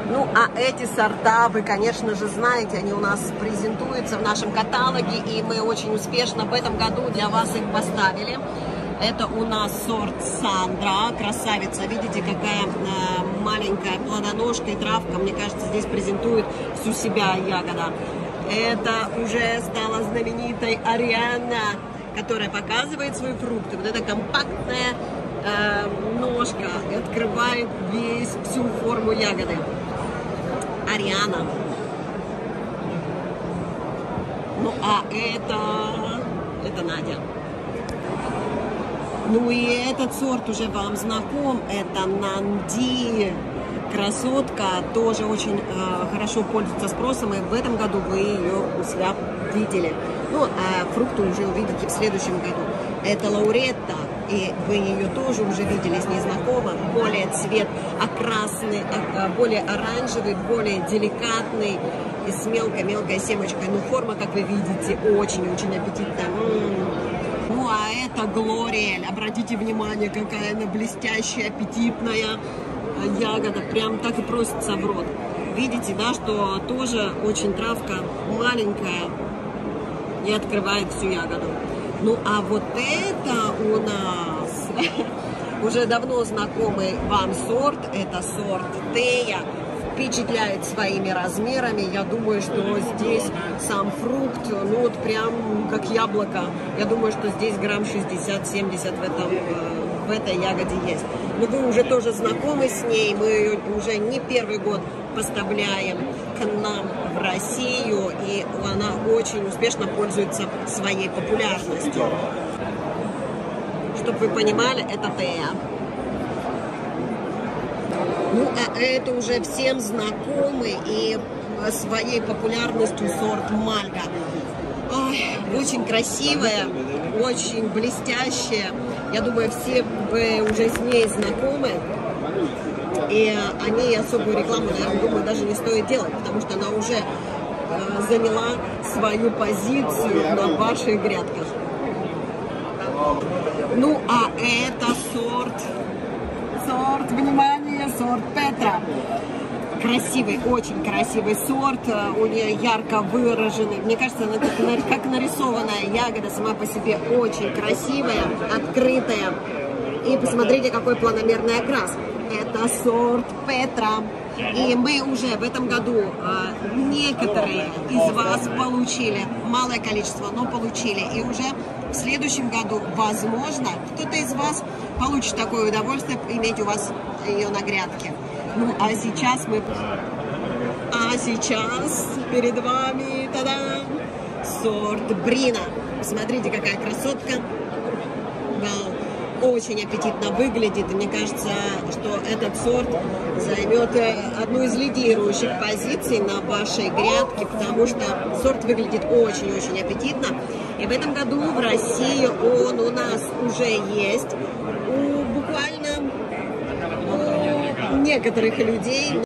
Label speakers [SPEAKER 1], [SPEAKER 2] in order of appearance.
[SPEAKER 1] Ну, а эти сорта, вы, конечно же, знаете, они у нас презентуются в нашем каталоге, и мы очень успешно в этом году для вас их поставили. Это у нас сорт Сандра, красавица. Видите, какая маленькая плодоножка и травка. Мне кажется, здесь презентует всю себя ягода. Это уже стала знаменитой Ариана, которая показывает свои фрукты. Вот эта компактная ножка открывает всю форму ягоды. Ариана. Ну, а это Надя. Ну и этот сорт уже вам знаком, это Нанди, красотка, тоже очень хорошо пользуется спросом, и в этом году вы ее у себя видели. Ну, а фрукты уже увидите в следующем году. Это Лауретта, и вы ее тоже уже видели, с ней знакома. Более цвет окрасный, более оранжевый, более деликатный и с мелкой-мелкой семечкой. Ну, форма, как вы видите, очень-очень аппетитная. Ну, а это Глориэль. Обратите внимание, какая она блестящая, аппетитная ягода. Прям так и просится в рот. Видите, да, что тоже очень травка маленькая и открывает всю ягоду. Ну, а вот это у нас уже давно знакомый вам сорт. Это сорт Тея. Впечатляет своими размерами. Я думаю, что здесь сам фрукт, ну вот прям как яблоко. Я думаю, что здесь грамм 60-70 в этой ягоде есть. Но вы уже тоже знакомы с ней. Мы ее уже не первый год поставляем к нам в Россию. И она очень успешно пользуется своей популярностью. Чтобы вы понимали, это Тея. Ну, а это уже всем знакомый и своей популярностью сорт Мальга. Ой, очень красивая, очень блестящая. Я думаю, все вы уже с ней знакомы. И о ней особую рекламу, я думаю, даже не стоит делать, потому что она уже заняла свою позицию на ваших грядках. Ну, а это сорт, внимание, сорт Петра. Красивый, очень красивый сорт, у нее ярко выраженный. Мне кажется, она как нарисованная ягода сама по себе очень красивая, открытая. И посмотрите, какой планомерный окрас. Это сорт Петра. И мы уже в этом году некоторые из вас получили, малое количество, но получили. И уже в следующем году, возможно, кто-то из вас получит такое удовольствие иметь у вас ее на грядке. Ну, а сейчас перед вами, та-дам, сорт Брина. Посмотрите, какая красотка. Вау. Очень аппетитно выглядит, и мне кажется, что этот сорт займет одну из лидирующих позиций на вашей грядке, потому что сорт выглядит очень-очень аппетитно. И в этом году в России он у нас уже есть, буквально у некоторых людей.